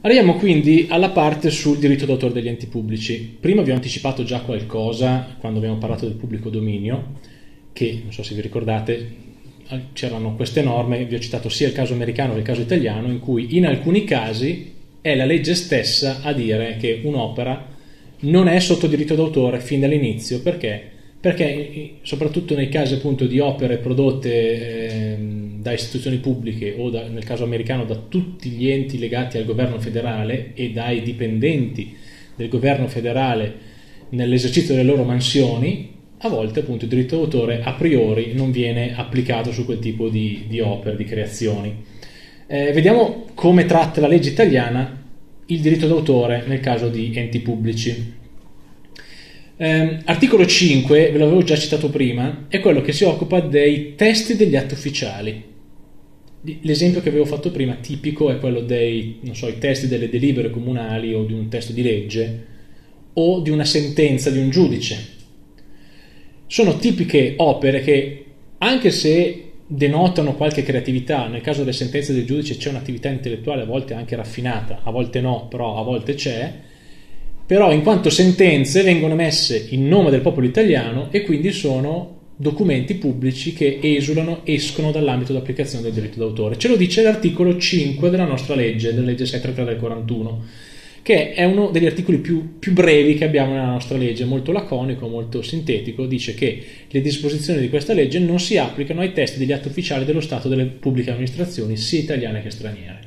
Arriviamo quindi alla parte sul diritto d'autore degli enti pubblici. Prima vi ho anticipato già qualcosa quando abbiamo parlato del pubblico dominio, che non so se vi ricordate, c'erano queste norme, vi ho citato sia il caso americano che il caso italiano, in cui in alcuni casi è la legge stessa a dire che un'opera non è sotto diritto d'autore fin dall'inizio. Perché? Perché soprattutto nei casi appunto di opere prodotte da istituzioni pubbliche o nel caso americano da tutti gli enti legati al governo federale e dai dipendenti del governo federale nell'esercizio delle loro mansioni, a volte appunto il diritto d'autore a priori non viene applicato su quel tipo di opere, di creazioni. Vediamo come tratta la legge italiana il diritto d'autore nel caso di enti pubblici. Articolo 5, ve l'avevo già citato prima, è quello che si occupa dei testi degli atti ufficiali. L'esempio che avevo fatto prima, tipico, è quello dei, non so, i testi delle delibere comunali o di un testo di legge o di una sentenza di un giudice. Sono tipiche opere che, anche se denotano qualche creatività, nel caso delle sentenze del giudice c'è un'attività intellettuale a volte anche raffinata, a volte no, però a volte c'è, però in quanto sentenze vengono messe in nome del popolo italiano e quindi sono documenti pubblici che escono dall'ambito d'applicazione del diritto d'autore. Ce lo dice l'articolo 5 della nostra legge, della legge 633 del 41, che è uno degli articoli più brevi che abbiamo nella nostra legge, molto laconico, molto sintetico. Dice che le disposizioni di questa legge non si applicano ai testi degli atti ufficiali dello Stato delle pubbliche amministrazioni, sia italiane che straniere.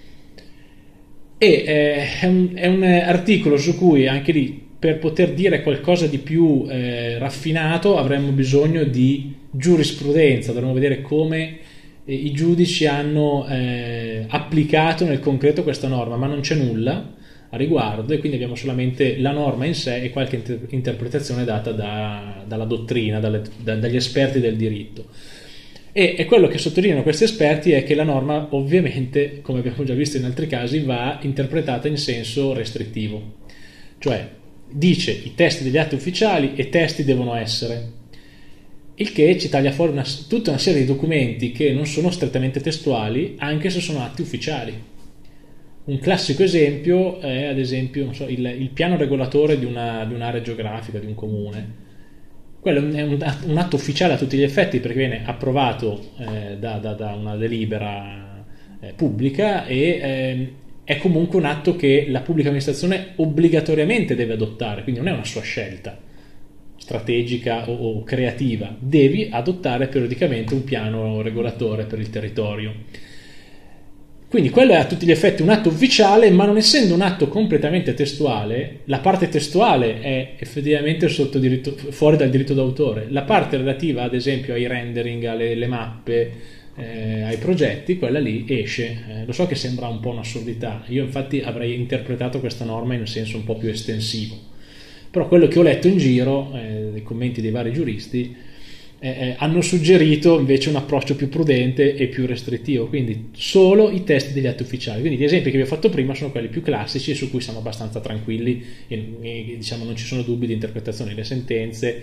E è un articolo su cui anche lì, per poter dire qualcosa di più raffinato, avremmo bisogno di giurisprudenza, dovremmo vedere come i giudici hanno applicato nel concreto questa norma, ma non c'è nulla a riguardo e quindi abbiamo solamente la norma in sé e qualche interpretazione data dalla dottrina, dagli esperti del diritto. E quello che sottolineano questi esperti è che la norma, ovviamente, come abbiamo già visto in altri casi, va interpretata in senso restrittivo. Cioè, dice i testi degli atti ufficiali e testi devono essere, il che ci taglia fuori tutta una serie di documenti che non sono strettamente testuali, anche se sono atti ufficiali. Un classico esempio è, ad esempio, non so, il piano regolatore di un'area geografica, di un comune. Quello è un atto ufficiale a tutti gli effetti perché viene approvato da una delibera pubblica e è comunque un atto che la pubblica amministrazione obbligatoriamente deve adottare, quindi non è una sua scelta strategica o creativa, devi adottare periodicamente un piano regolatore per il territorio. Quindi quello è a tutti gli effetti un atto ufficiale, ma non essendo un atto completamente testuale, la parte testuale è effettivamente fuori dal diritto d'autore. La parte relativa, ad esempio, ai rendering, alle mappe, ai progetti, quella lì esce. Lo so che sembra un po' un'assurdità, io infatti avrei interpretato questa norma in senso un po' più estensivo, però quello che ho letto in giro, dei commenti dei vari giuristi, hanno suggerito invece un approccio più prudente e più restrittivo, quindi solo i testi degli atti ufficiali. Quindi gli esempi che vi ho fatto prima sono quelli più classici e su cui siamo abbastanza tranquilli e diciamo non ci sono dubbi di interpretazione, le sentenze,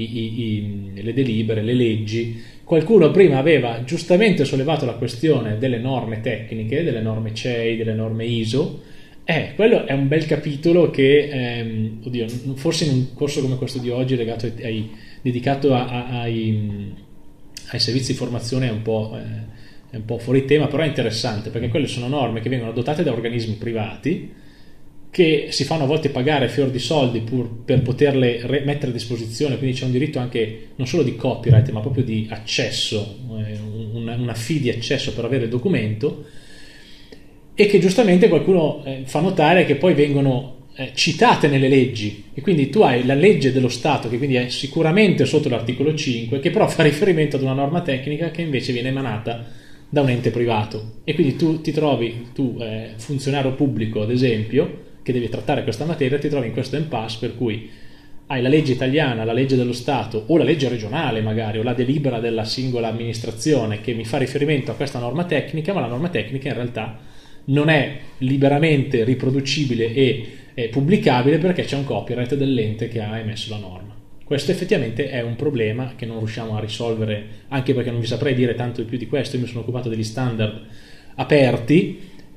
le delibere, le leggi. Qualcuno prima aveva giustamente sollevato la questione delle norme tecniche, delle norme CEI, delle norme ISO. Quello è un bel capitolo che, forse in un corso come questo di oggi dedicato ai servizi di formazione è un po' fuori tema, però è interessante perché quelle sono norme che vengono adottate da organismi privati che si fanno a volte pagare fior di soldi per poterle mettere a disposizione, quindi c'è un diritto anche non solo di copyright ma proprio di accesso, una fee di accesso per avere il documento, e che giustamente qualcuno fa notare che poi vengono citate nelle leggi, e quindi tu hai la legge dello Stato che quindi è sicuramente sotto l'articolo 5, che però fa riferimento ad una norma tecnica che invece viene emanata da un ente privato, e quindi tu funzionario pubblico ad esempio che devi trattare questa materia, ti trovi in questo impasse per cui hai la legge italiana, la legge dello Stato o la legge regionale magari o la delibera della singola amministrazione che mi fa riferimento a questa norma tecnica, ma la norma tecnica in realtà non è liberamente riproducibile e pubblicabile perché c'è un copyright dell'ente che ha emesso la norma. Questo effettivamente è un problema che non riusciamo a risolvere, anche perché non vi saprei dire tanto di più di questo. Io mi sono occupato degli standard aperti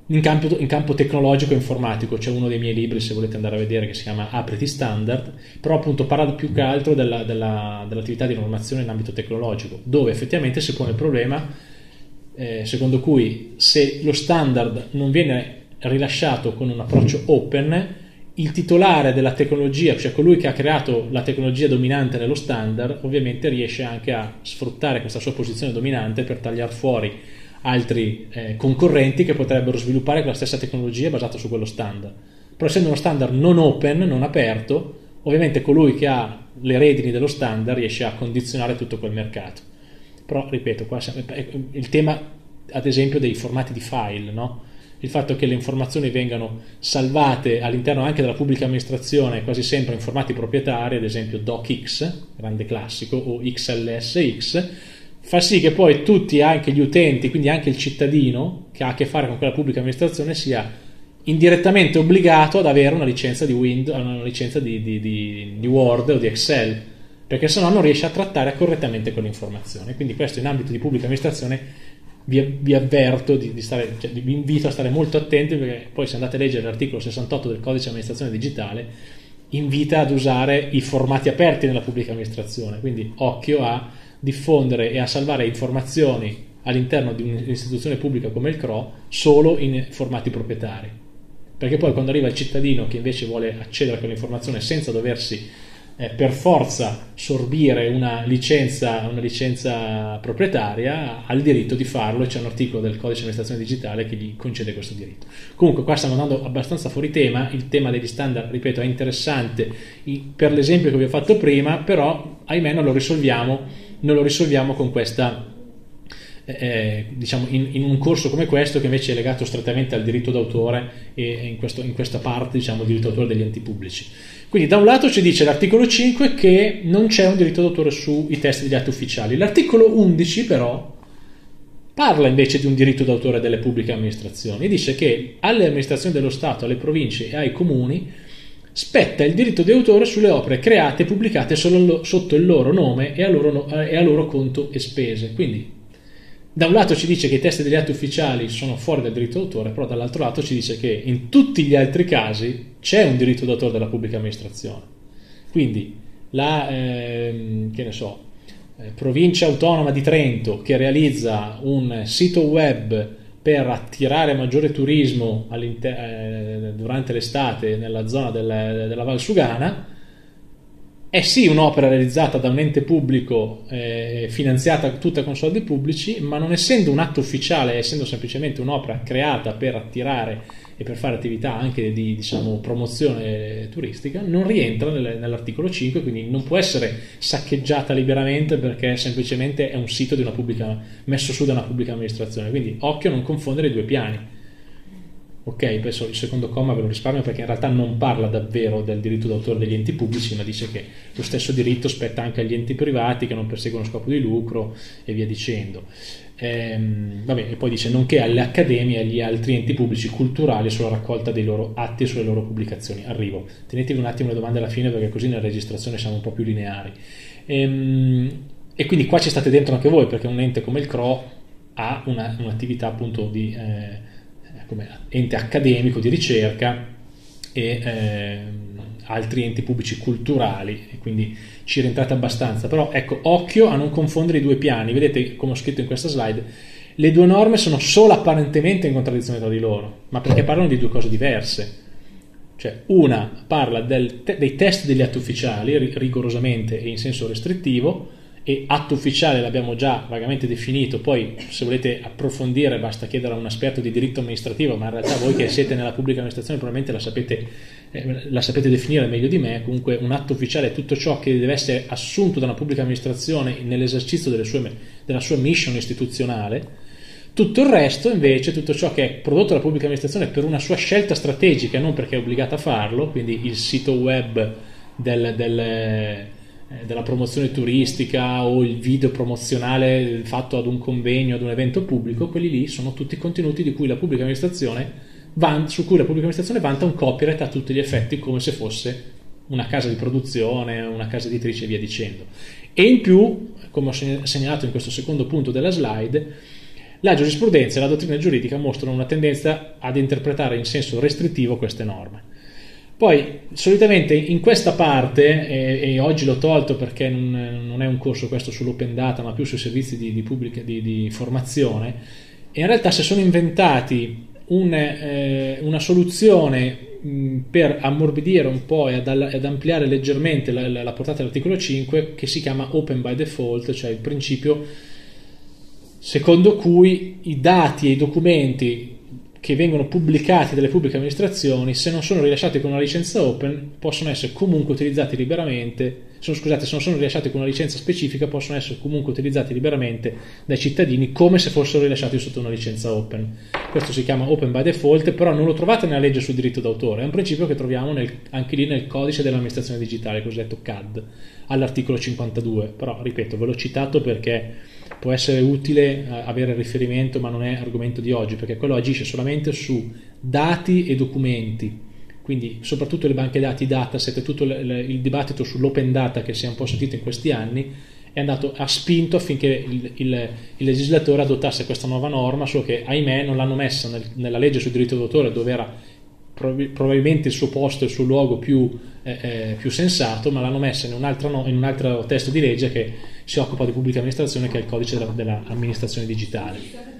in campo tecnologico e informatico. C'è uno dei miei libri, se volete andare a vedere, che si chiama Apriti Standard, però appunto parla più che altro dell'attività di normazione in ambito tecnologico, dove effettivamente si pone il problema secondo cui se lo standard non viene rilasciato con un approccio open, il titolare della tecnologia, cioè colui che ha creato la tecnologia dominante nello standard, ovviamente riesce anche a sfruttare questa sua posizione dominante per tagliare fuori altri concorrenti che potrebbero sviluppare quella stessa tecnologia basata su quello standard. Però essendo uno standard non open, non aperto, ovviamente colui che ha le redini dello standard riesce a condizionare tutto quel mercato. Però ripeto, qua il tema ad esempio dei formati di file, no? Il fatto che le informazioni vengano salvate all'interno anche della pubblica amministrazione quasi sempre in formati proprietari, ad esempio docx, grande classico, o XLSX, fa sì che poi tutti, anche gli utenti, quindi anche il cittadino che ha a che fare con quella pubblica amministrazione, sia indirettamente obbligato ad avere una licenza di Windows, una licenza di Word o di Excel, perché sennò non riesce a trattare correttamente quell'informazione. Quindi questo in ambito di pubblica amministrazione vi avverto vi invito a stare molto attenti, perché poi se andate a leggere l'articolo 68 del codice di amministrazione digitale invita ad usare i formati aperti nella pubblica amministrazione, quindi occhio a diffondere e a salvare informazioni all'interno di un'istituzione pubblica come il CRO solo in formati proprietari, perché poi quando arriva il cittadino che invece vuole accedere a quell'informazione senza doversi per forza sorbire una licenza proprietaria, ha il diritto di farlo, e c'è un articolo del codice di amministrazione digitale che gli concede questo diritto. Comunque qua stiamo andando abbastanza fuori tema. Il tema degli standard, ripeto, è interessante per l'esempio che vi ho fatto prima, però ahimè non lo risolviamo con questa diciamo in un corso come questo, che invece è legato strettamente al diritto d'autore e in questa parte, diciamo, diritto d'autore degli enti pubblici. Quindi da un lato ci dice l'articolo 5 che non c'è un diritto d'autore sui testi degli atti ufficiali. L'articolo 11 però parla invece di un diritto d'autore delle pubbliche amministrazioni e dice che alle amministrazioni dello Stato, alle province e ai comuni spetta il diritto di autore sulle opere create e pubblicate solo sotto il loro nome e a loro conto e spese. Quindi da un lato ci dice che i testi degli atti ufficiali sono fuori dal diritto d'autore, però dall'altro lato ci dice che in tutti gli altri casi c'è un diritto d'autore della pubblica amministrazione. Quindi la provincia autonoma di Trento, che realizza un sito web per attirare maggiore turismo durante l'estate nella zona della Val Sugana, è sì un'opera realizzata da un ente pubblico, finanziata tutta con soldi pubblici, ma non essendo un atto ufficiale, essendo semplicemente un'opera creata per attirare e per fare attività anche di, diciamo, promozione turistica, non rientra nell'articolo 5, quindi non può essere saccheggiata liberamente perché semplicemente è un sito di una pubblica, messo su da una pubblica amministrazione. Quindi occhio a non confondere i due piani. Ok, adesso il secondo comma ve lo risparmio perché in realtà non parla davvero del diritto d'autore degli enti pubblici, ma dice che lo stesso diritto spetta anche agli enti privati che non perseguono scopo di lucro e via dicendo. E poi dice nonché alle accademie e agli altri enti pubblici culturali sulla raccolta dei loro atti e sulle loro pubblicazioni. Arrivo, tenetevi un attimo le domande alla fine perché così nella registrazione siamo un po' più lineari. E quindi qua ci state dentro anche voi, perché un ente come il CRO ha un'attività appunto di come ente accademico di ricerca e altri enti pubblici culturali, e quindi ci rientrate abbastanza. Però ecco, occhio a non confondere i due piani. Vedete, come ho scritto in questa slide, le due norme sono solo apparentemente in contraddizione tra di loro, ma perché parlano di due cose diverse. Cioè, una parla dei test degli atti ufficiali rigorosamente e in senso restrittivo, e atto ufficiale l'abbiamo già vagamente definito, poi se volete approfondire basta chiedere a un esperto di diritto amministrativo, ma in realtà voi che siete nella pubblica amministrazione probabilmente la sapete definire meglio di me. Comunque un atto ufficiale è tutto ciò che deve essere assunto da una pubblica amministrazione nell'esercizio della sua mission istituzionale. Tutto il resto invece, tutto ciò che è prodotto dalla pubblica amministrazione per una sua scelta strategica e non perché è obbligata a farlo, quindi il sito web della promozione turistica o il video promozionale fatto ad un convegno, ad un evento pubblico, quelli lì sono tutti contenuti su cui la pubblica amministrazione vanta un copyright a tutti gli effetti, come se fosse una casa di produzione, una casa editrice e via dicendo. E in più, come ho segnalato in questo secondo punto della slide, La giurisprudenza e la dottrina giuridica mostrano una tendenza ad interpretare in senso restrittivo queste norme. Poi, solitamente in questa parte, e oggi l'ho tolto perché non è un corso questo sull'open data, ma più sui servizi di formazione, in realtà si sono inventati una soluzione per ammorbidire un po' e ad ampliare leggermente la portata dell'articolo 5, che si chiama open by default, cioè il principio secondo cui i dati e i documenti che vengono pubblicati dalle pubbliche amministrazioni, se non sono rilasciati con una licenza open, possono essere comunque utilizzati liberamente. Se non sono rilasciati con una licenza specifica, possono essere comunque utilizzati liberamente dai cittadini come se fossero rilasciati sotto una licenza open. Questo si chiama open by default, però non lo trovate nella legge sul diritto d'autore, è un principio che troviamo anche lì nel codice dell'amministrazione digitale, il cosiddetto CAD, all'articolo 52. Però, ripeto, ve l'ho citato perché può essere utile avere riferimento, ma non è argomento di oggi, perché quello agisce solamente su dati e documenti, quindi soprattutto le banche dati, dataset e tutto il dibattito sull'open data che si è un po' sentito in questi anni ha spinto affinché il legislatore adottasse questa nuova norma, solo che ahimè non l'hanno messa nella legge sul diritto d'autore, dove era probabilmente il suo posto e il suo luogo più sensato, ma l'hanno messa in un altro testo di legge che si occupa di pubblica amministrazione, che è il codice dell'amministrazione digitale.